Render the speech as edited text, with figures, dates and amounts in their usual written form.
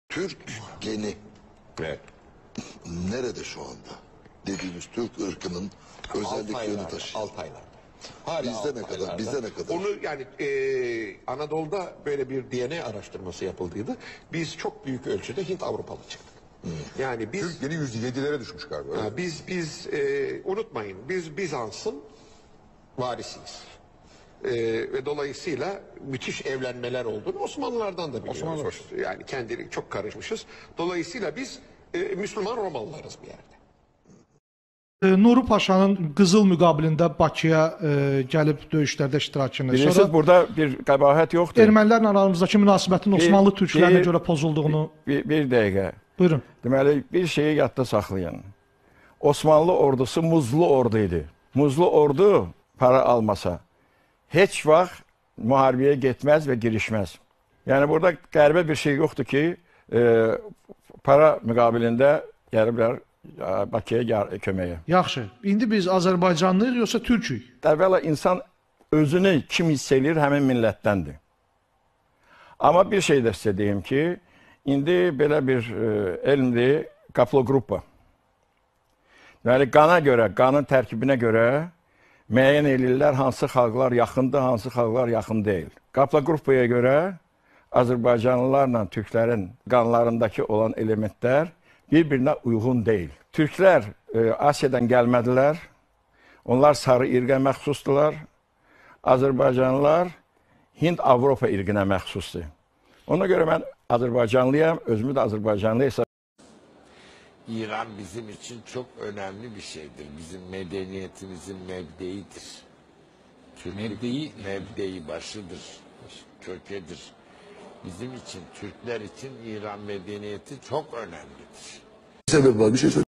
Türk geni Evet. nerede şu anda? Dediğimiz Türk ırkının özelliklerini taşıyor. Altaylar. Hala Bizde ne kadar? Altaylar'da. Bizde ne kadar? Onu yani Anadolu'da böyle bir DNA araştırması yapıldıydı. Biz çok büyük ölçüde Hint Avrupalı çıktık. Yani biz Türk yeni 107'lere düşmüş galiba. öyle mi? biz unutmayın biz Bizans'ın varisiyiz. Ve dolayısıyla müthiş evlenmeler olduğunu Osmanlılardan da biliyoruz. Yani kendileri çok karışmışız. Dolayısıyla biz Müslüman Romalılarız bir yerde. Nuri Paşa'nın Qızıl müqabilində Bakıya gəlib döyüşlərdə iştirakını. Bilirsiniz, burada bir qəbahət yoxdur. Ermənilərlə aramızdakı münasibətin Osmanlı türklərinə görə pozulduğunu... Bir dəqiqə. Buyurun. Deməli, bir şeyi yadda saxlayın. Osmanlı ordusu muzlu ordu idi. Muzlu ordu para almasa heç vaxt müharibəyə getməz və girişməz. Yəni, burada qəribə bir şey yoxdur ki, para müqabilində gəliblər Bakıya köməyə. Yaxşı. İndi biz Azərbaycanlıyıq, yoxsa türkük? Əvvəla insan özünü kim hiss eləyir, həmin millətdəndir. Amma bir şey də sizə deyim ki, indi belə bir elmdir, qaplogrupa. Yəni, qana görə, qanın tərkibinə görə müəyyən eləyirlər hansı xalqlar yaxındır, hansı xalqlar yaxın deyil. Qaplogrupaya görə Azərbaycanlılarla türklərin qanlarındakı olan elementlər bir-birinə uyğun deyil. Türklər Asiyadan gəlmədilər, onlar sarı irqə məxsusdular. Azərbaycanlılar Hind-Avropa irqinə məxsusdur. Ona görə mən Azərbaycanlıyam, özümü də Azərbaycanlı hesab ediyorum. İran bizim için çok önemli bir şeydir. Bizim medeniyetimizin mebdeidir. Mebdei başıdır, kökedir. Bizim için, Türkler için İran medeniyeti çok önemlidir. Bir sebep var, bir şey söyle.